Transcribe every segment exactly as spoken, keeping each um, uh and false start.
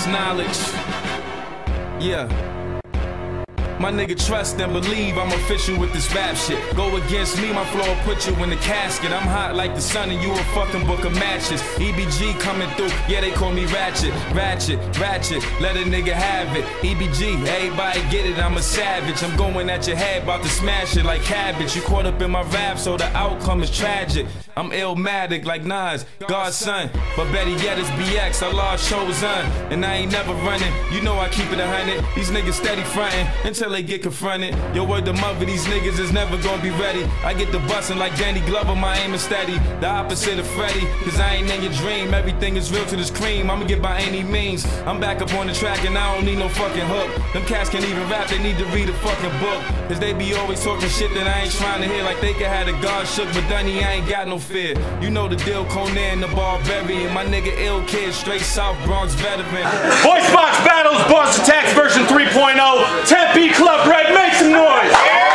this knowledge. Yeah. My nigga, trust and believe I'm official with this rap shit. Go against me, my flow will put you in the casket. I'm hot like the sun and you a fucking book of matches. E B G coming through, yeah, they call me Ratchet. Ratchet, Ratchet, let a nigga have it. E B G, everybody get it, I'm a savage. I'm going at your head, about to smash it like cabbage. You caught up in my rap, so the outcome is tragic. I'm illmatic like Nas, God's son. But better yet, it's B X, Allah chosen. And I ain't never running, you know I keep it a hundred. These niggas steady frontin' until they get confronted. Your word to mother, these niggas is never gonna be ready. I get the bustin' like Danny Glover, my aim is steady. The opposite of Freddy, cause I ain't in your dream. Everything is real to this cream, I'ma get by any means. I'm back up on the track and I don't need no fucking hook. Them cats can't even rap, they need to read a fucking book. Cause they be always talking shit that I ain't trying to hear. Like they could have the guard shook, but Dunny, I ain't got no fear. You know the deal, Conan the Barbarian. My nigga ill kid, straight South Bronx veteran. Voicebox battles, Boss Attacks version three point oh. Tempe Club Red, make some noise!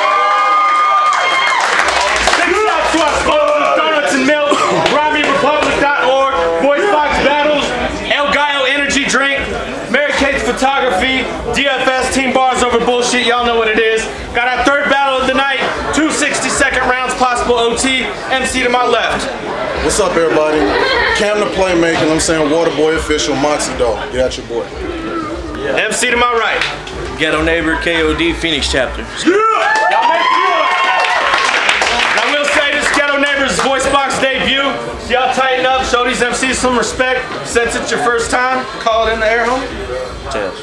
Big shout to our sponsors, Donuts and Milk, Rami Republic dot org, Voicebox Battles, El Gallo Energy Drink, Mary Kate's Photography, D F S Team Bars Over Bullshit, y'all know what it is. Got our third battle of the night, two sixty second rounds, possible O T, M C to my left. What's up, everybody? Kam the Playmaker, I'm saying Waterboy Official, Moxie Dog. Get out your boy. Yeah. M C to my right. Ghetto Neighbor, K O D, Phoenix Chapter. Yeah! Y'all make it. And I will say this Ghetto Neighbor's Voicebox debut. So y'all tighten up, show these M Cs some respect. Since it's your first time, call it in the air home. Tails.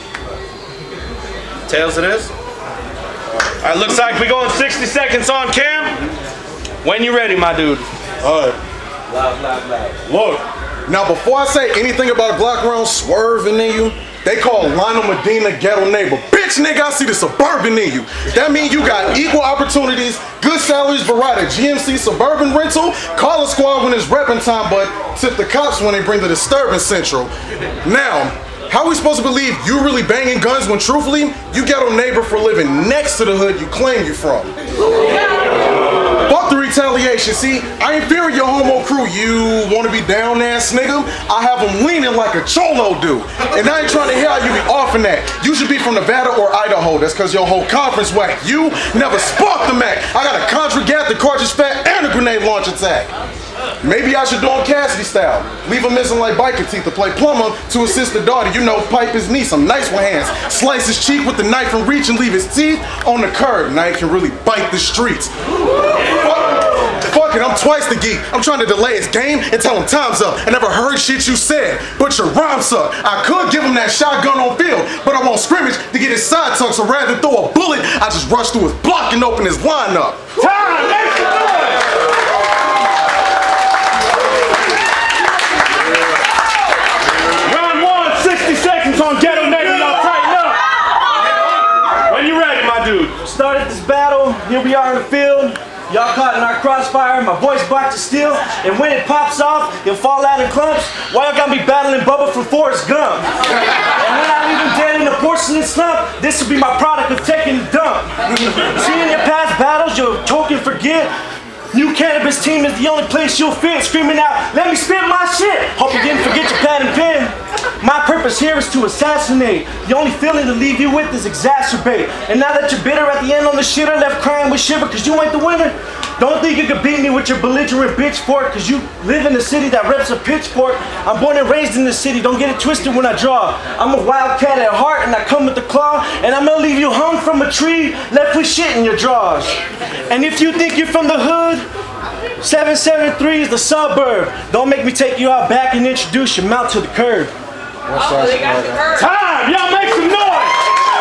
Tails it is. Alright, looks like we going sixty seconds on Kam. When you ready, my dude. Alright. Loud, loud, loud. Look, now before I say anything about Glock rounds swerving in you, they call Lionel Medina Ghetto Neighbor. Bitch, nigga, I see the suburban in you. That means you got equal opportunities, good salaries, variety. G M C Suburban Rental, call a squad when it's repping time, but tip the cops when they bring the disturbance central. Now, how are we supposed to believe you really banging guns when truthfully, you Ghetto Neighbor for living next to the hood you claim you from? Fuck the retaliation. See, I ain't fearing your homo crew, you wanna be down ass nigga. I have them leaning like a cholo do. And I ain't trying to hear how you be offing that. You should be from Nevada or Idaho. That's cause your whole conference whack. You never sparked the Mac. I got a Contra Gat, the cartridge fat, and a grenade launch attack. Maybe I should do on Cassidy style. Leave him missing like biker teeth to play plumber to assist the daughter. You know, pipe his knee, some nice with hands. Slice his cheek with the knife and reach and leave his teeth on the curb. Now he can really bite the streets. Fuck, fuck it, I'm twice the geek. I'm trying to delay his game and tell him time's up. I never heard shit you said, but your rhymes suck. I could give him that shotgun on field, but I won't scrimmage to get his side tucked. So rather than throw a bullet, I just rush through his block and open his lineup. Time! Make some noise! On Ghetto Neighbor, y'all tighten up. When you ready, my dude. Started this battle, here we are in the field. Y'all caught in our crossfire, my voice box is steel, and when it pops off, it'll fall out in clumps. Why y'all got me battling Bubba from Forrest Gump? And when I leave him dead in a porcelain slump, this will be my product of taking a dump. See, in your past battles, you'll choke and forget. New Cannabis Team is the only place you'll fit, screaming out, let me spit my shit. Hope you didn't forget your pad and pen. My purpose here is to assassinate. The only feeling to leave you with is exacerbate. And now that you're bitter at the end on the shitter, left crying with shiver cause you ain't the winner. Don't think you can beat me with your belligerent bitch fork cause you live in a city that reps a pitchfork. I'm born and raised in this city, don't get it twisted when I draw. I'm a wildcat at heart and I come with the claw. And I'm gonna leave you hung from a tree, left with shit in your drawers. And if you think you're from the hood, seven seven three is the suburb. Don't make me take you out back and introduce your mouth to the curb. Oh, they got the curb. Time! Y'all make some noise!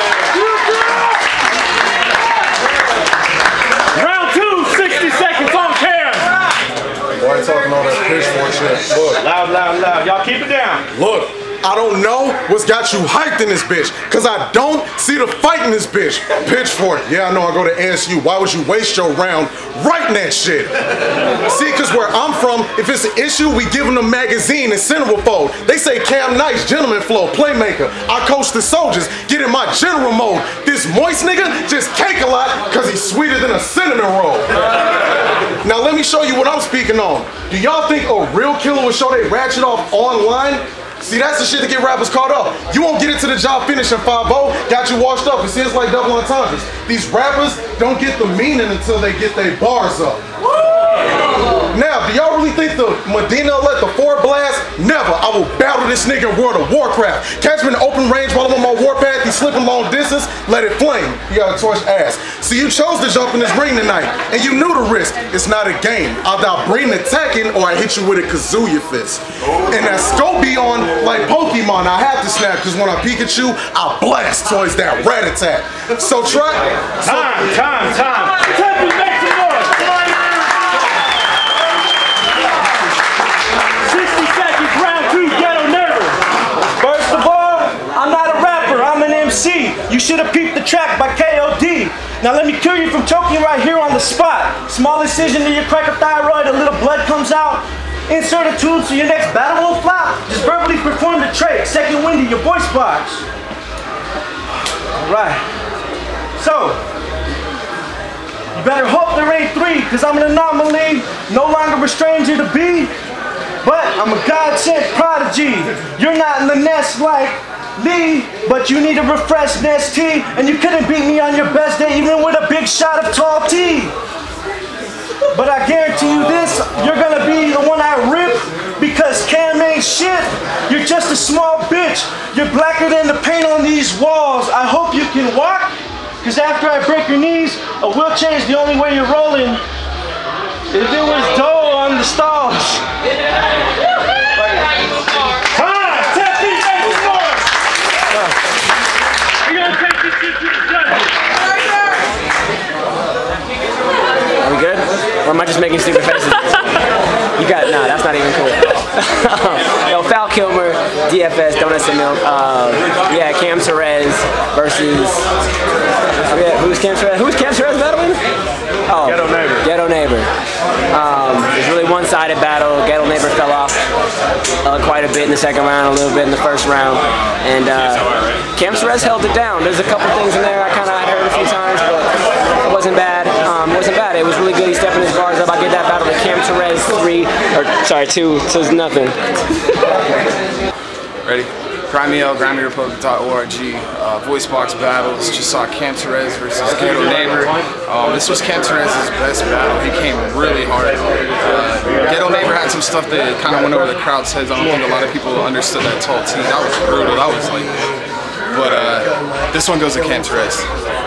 Round two, sixty seconds on Kam. Why are you talking all that pitchfork shit? Look. Loud, loud, loud. Y'all keep it down. Look. I don't know what's got you hyped in this bitch, cause I don't see the fight in this bitch. Pitchfork, yeah, I know I go to A S U. Why would you waste your round writing that shit? See, cause where I'm from, if it's an issue, we give them a magazine and centerfold. They say Kam nice, gentleman flow, playmaker. I coach the soldiers, get in my general mode. This moist nigga just cake a lot, cause he's sweeter than a cinnamon roll. Now let me show you what I'm speaking on. Do y'all think a real killer would show they ratchet off online? See, that's the shit to get rappers caught up. You won't get it to the job finish in five oh, got you washed up. You see, it's like double entendres. These rappers don't get the meaning until they get their bars up. Now, do y'all really think the Medina let the four blast? Never. I will battle this nigga in World of Warcraft. Catch me in the open range while I'm on my warpath. He's slipping long distance. Let it flame. You got a torch ass. See, you chose to jump in this ring tonight, and you knew the risk. It's not a game. Either I'll bring the attacking or I hit you with a Kazuya fist. And that scope be on like Pokemon. I have to snap because when I Pikachu, I blast towards that rat attack. So try. So, Time, time, time. Temple, make some noise. sixty seconds, round two, Ghetto Nerve. First of all, I'm not a rapper, I'm an M C. You should have peeped the track by K O D. Now let me cure you from choking right here on the spot. Small incision to your cricothyroid, a little blood comes out. Insert a tube so your next battle won't flop. Just verbally perform the trait. Second wind to your voice box. Alright. So, you better hope there ain't three, because I'm an anomaly, no longer a stranger to be. But I'm a God-sent prodigy. You're not in the nest like Lee, but you need a refreshed Nest tea, and you couldn't beat me on your best day even with a big shot of tall tea. But I guarantee you this, you're gonna be the one I rip, because Kam ain't shit. You're just a small bitch. You're blacker than the paint on these walls. I hope you can walk, because after I break your knees, a wheelchair is the only way you're rolling. If it was dough on the stalls. Time! Ten feet, make some noise! We're gonna take this shit to the judges. Are we good? Or am I just making stupid faces? You got, nah, that's not even cool. Yo, Foul Kilmer, D F S, Donuts and Milk. Uh, yeah, Kam Terrez versus. Oh yeah, who's Kam Terrez? Who's Kam Terrez battling? Oh, Ghetto Neighbor. Ghetto Neighbor. Um, it was really one-sided battle. Ghetto Neighbor fell off uh, quite a bit in the second round, a little bit in the first round, and uh, Kam Terrez held it down. There's a couple things in there I kind of heard a few times, but it wasn't bad. Um, it wasn't bad. It was really good. He stepping his bars up. I get that battle to Kam Terrez three, or sorry, two to nothing. Ready? Grimy Grimy Republic dot org, uh, Voicebox battles. Just saw Kam Terrez versus Ghetto Neighbor. Um, this was Kam Terrez's best battle. He came really hard. Uh, Ghetto Neighbor had some stuff that kind of went over the crowd's heads. I don't think a lot of people understood that tall T. That was brutal. That was like, but uh, this one goes to Kam Terrez.